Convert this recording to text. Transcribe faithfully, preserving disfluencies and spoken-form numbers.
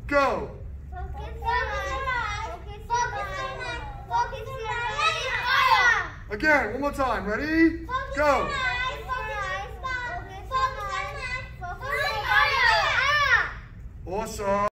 go. Again, one more time. Ready? Go. Awesome.